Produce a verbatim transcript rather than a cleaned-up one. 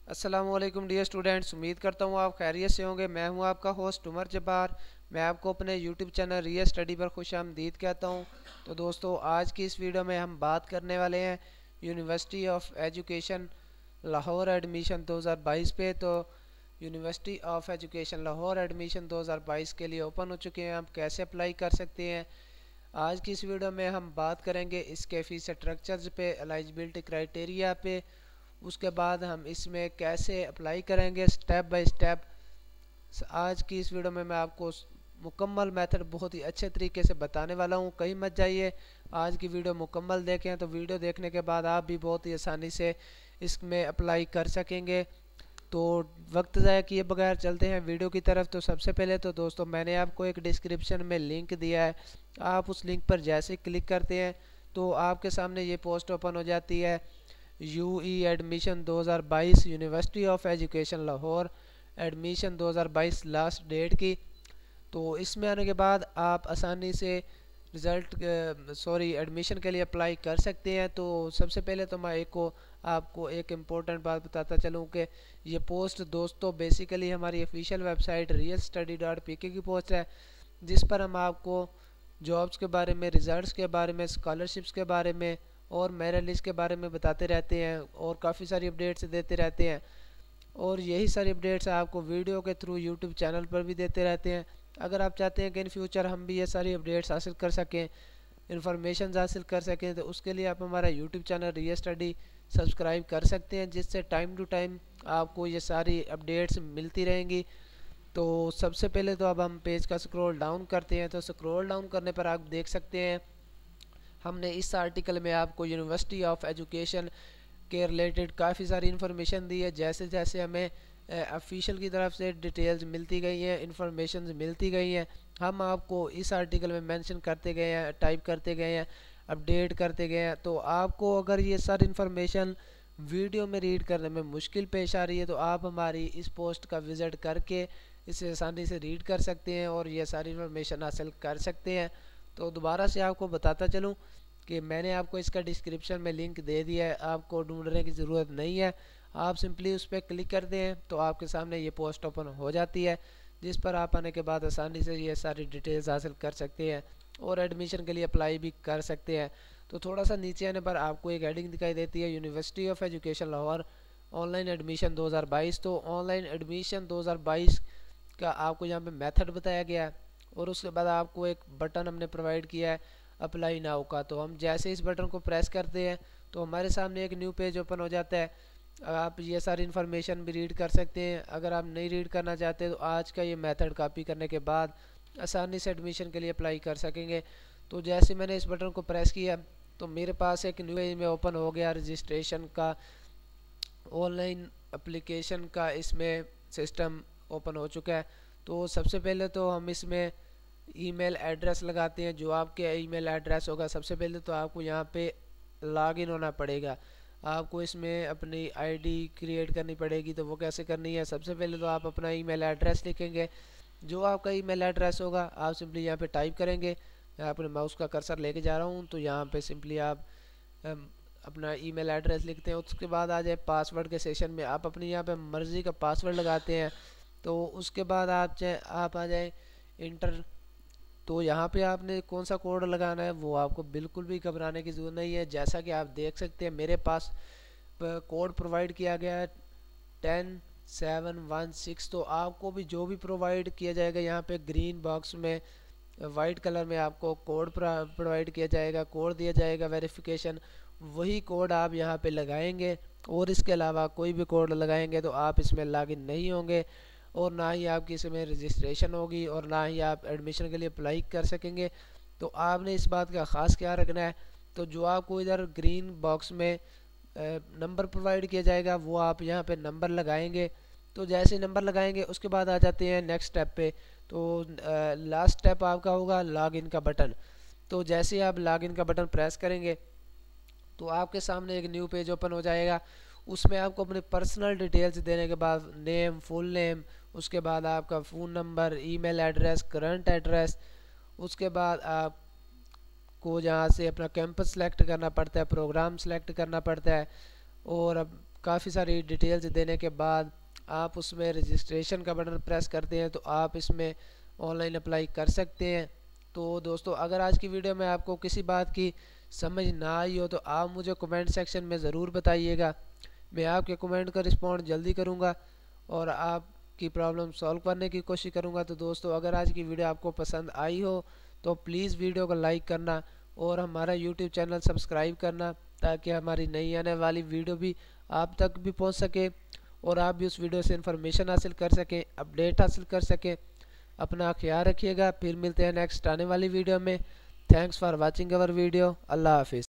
अस्सलामुअलैकुम dear students, उम्मीद करता हूँ आप खैरियत से होंगे। मैं हूँ आपका होस्ट उमर जब्बार। मैं आपको अपने यूट्यूब चैनल रियल स्टडी पर खुशामदीद कहता हूँ। तो दोस्तों, आज की इस वीडियो में हम बात करने वाले हैं university of education Lahore admission दो हज़ार बाईस पे। तो university of education Lahore admission दो हज़ार बाईस के लिए ओपन हो चुके हैं। हम कैसे अप्लाई कर सकते हैं, आज की इस वीडियो में हम बात करेंगे इसके फीस स्ट्रक्चर्स पे, एलिजिबिलिटी क्राइटेरिया पे। उसके बाद हम इसमें कैसे अप्लाई करेंगे स्टेप बाय स्टेप। आज की इस वीडियो में मैं आपको मुकम्मल मेथड बहुत ही अच्छे तरीके से बताने वाला हूँ। कहीं मत जाइए, आज की वीडियो मुकम्मल देखें तो वीडियो देखने के बाद आप भी बहुत ही आसानी से इसमें अप्लाई कर सकेंगे। तो वक्त ज़ाया किए बगैर चलते हैं वीडियो की तरफ। तो सबसे पहले तो दोस्तों, मैंने आपको एक डिस्क्रिप्शन में लिंक दिया है। आप उस लिंक पर जैसे क्लिक करते हैं तो आपके सामने ये पोस्ट ओपन हो जाती है, यू ई एडमिशन दो हज़ार बाईस university of education Lahore admission दो हज़ार बाईस लास्ट डेट की। तो इसमें आने के बाद आप आसानी से रिज़ल्ट सॉरी एडमिशन के लिए अप्लाई कर सकते हैं। तो सबसे पहले तो मैं एक को आपको एक इम्पोर्टेंट बात बताता चलूँ कि ये पोस्ट दोस्तों बेसिकली हमारी official website real study dot P K की पोस्ट है, जिस पर हम आपको जॉब्स के बारे में, रिज़ल्ट्स के बारे में, स्कॉलरशिप्स के बारे में और मेरिट लिस्ट के बारे में बताते रहते हैं और काफ़ी सारी अपडेट्स देते रहते हैं। और यही सारी अपडेट्स आपको वीडियो के थ्रू यूट्यूब चैनल पर भी देते रहते हैं। अगर आप चाहते हैं कि इन फ्यूचर हम भी ये सारी अपडेट्स हासिल कर सकें, इन्फॉर्मेशन हासिल कर सकें, तो उसके लिए आप हमारा YouTube channel Real Study subscribe कर सकते हैं, जिससे टाइम टू टाइम आपको ये सारी अपडेट्स मिलती रहेंगी। तो सबसे पहले तो अब हम पेज का स्क्रॉल डाउन करते हैं। तो स्क्रॉल डाउन करने पर आप देख सकते हैं हमने इस आर्टिकल में आपको यूनिवर्सिटी ऑफ एजुकेशन के रिलेटेड काफ़ी सारी इन्फॉर्मेशन दी है। जैसे जैसे हमें ऑफिशियल की तरफ से डिटेल्स मिलती गई हैं, इन्फॉर्मेशन मिलती गई हैं, हम आपको इस आर्टिकल में मेंशन करते गए हैं, टाइप करते गए हैं, अपडेट करते गए हैं। तो आपको अगर ये सारी इन्फॉर्मेशन वीडियो में रीड करने में मुश्किल पेश आ रही है तो आप हमारी इस पोस्ट का विज़िट करके इसे आसानी से रीड कर सकते हैं और ये सारी इन्फॉर्मेशन हासिल कर सकते हैं। तो दोबारा से आपको बताता चलूँ कि मैंने आपको इसका डिस्क्रिप्शन में लिंक दे दिया है, आपको ढूंढने की ज़रूरत नहीं है। आप सिंपली उस पर क्लिक करते हैं तो आपके सामने ये पोस्ट ओपन हो जाती है, जिस पर आप आने के बाद आसानी से ये सारी डिटेल्स हासिल कर सकते हैं और एडमिशन के लिए अप्लाई भी कर सकते हैं। तो थोड़ा सा नीचे आने पर आपको एक हेडिंग दिखाई देती है, university of education Lahore online admission दो हज़ार बाईस। तो ऑनलाइन एडमिशन दो हज़ार बाईस का आपको यहाँ पे मेथड बताया गया है और उसके बाद आपको एक बटन हमने प्रोवाइड किया है अप्लाई नाउ का। तो हम जैसे इस बटन को प्रेस करते हैं तो हमारे सामने एक न्यू पेज ओपन हो जाता है। आप ये सारी इन्फॉर्मेशन भी रीड कर सकते हैं। अगर आप नहीं रीड करना चाहते तो आज का ये मेथड कॉपी करने के बाद आसानी से एडमिशन के लिए अप्लाई कर सकेंगे। तो जैसे मैंने इस बटन को प्रेस किया तो मेरे पास एक न्यू पेज में ओपन हो गया रजिस्ट्रेशन का, ऑनलाइन एप्लीकेशन का इसमें सिस्टम ओपन हो चुका है। तो सबसे पहले तो हम इसमें ईमेल एड्रेस लगाते हैं। जो आपके ईमेल एड्रेस होगा, सबसे पहले तो आपको यहाँ पे लॉगिन होना पड़ेगा। आपको इसमें अपनी आईडी क्रिएट करनी पड़ेगी। तो वो कैसे करनी है, सबसे पहले तो आप अपना ईमेल एड्रेस लिखेंगे। जो आपका ईमेल एड्रेस होगा आप सिंपली यहाँ पे टाइप करेंगे। मैं अपने माउस का कर्सर लेके जा रहा हूँ तो यहाँ पे सिंपली आप अपना ईमेल एड्रेस लिखते हैं। उसके बाद आ जाए पासवर्ड के सेशन में, आप अपनी यहाँ पे मर्ज़ी का पासवर्ड लगाते हैं। तो उसके बाद आप चाहे आप आ जाए इंटर। तो यहाँ पे आपने कौन सा कोड लगाना है वो आपको बिल्कुल भी घबराने की ज़रूरत नहीं है। जैसा कि आप देख सकते हैं मेरे पास कोड प्रोवाइड किया गया है टेन सेवन वन सिक्स। तो आपको भी जो भी प्रोवाइड किया जाएगा यहाँ पे ग्रीन बॉक्स में वाइट कलर में आपको कोड प्रोवाइड किया जाएगा, कोड दिया जाएगा वेरिफिकेशन, वही कोड आप यहाँ पे लगाएंगे। और इसके अलावा कोई भी कोड लगाएंगे तो आप इसमें लॉगिन नहीं होंगे और ना ही आपकी इसमें रजिस्ट्रेशन होगी और ना ही आप एडमिशन के लिए अप्लाई कर सकेंगे। तो आपने इस बात का ख़ास ख्याल रखना है। तो जो आपको इधर ग्रीन बॉक्स में नंबर प्रोवाइड किया जाएगा वो आप यहाँ पे नंबर लगाएंगे। तो जैसे नंबर लगाएंगे उसके बाद आ जाते हैं नेक्स्ट स्टेप पे। तो लास्ट स्टेप आपका होगा लॉगिन का बटन। तो जैसे ही आप लॉगिन का बटन प्रेस करेंगे तो आपके सामने एक न्यू पेज ओपन हो जाएगा। उसमें आपको अपने पर्सनल डिटेल्स देने के बाद नेम, फुल नेम, उसके बाद आपका phone number, email address, current address, उसके बाद आपको जहाँ से अपना कैंपस सेलेक्ट करना पड़ता है, प्रोग्राम सेलेक्ट करना पड़ता है और अब काफ़ी सारी डिटेल्स देने के बाद आप उसमें रजिस्ट्रेशन का बटन प्रेस करते हैं तो आप इसमें ऑनलाइन अप्लाई कर सकते हैं। तो दोस्तों अगर आज की वीडियो में आपको किसी बात की समझ ना आई हो तो आप मुझे कमेंट सेक्शन में ज़रूर बताइएगा। मैं आपके कमेंट का रिस्पॉन्ड जल्दी करूँगा और आपकी प्रॉब्लम सॉल्व करने की कोशिश करूँगा। तो दोस्तों अगर आज की वीडियो आपको पसंद आई हो तो प्लीज़ वीडियो को लाइक करना और हमारा यूट्यूब चैनल सब्सक्राइब करना, ताकि हमारी नई आने वाली वीडियो भी आप तक भी पहुंच सके और आप भी उस वीडियो से इंफॉर्मेशन हासिल कर सकें, अपडेट हासिल कर सकें। अपना ख्याल रखिएगा, फिर मिलते हैं नेक्स्ट आने वाली वीडियो में। Thanks for watching our video. अल्लाह हाफिज़।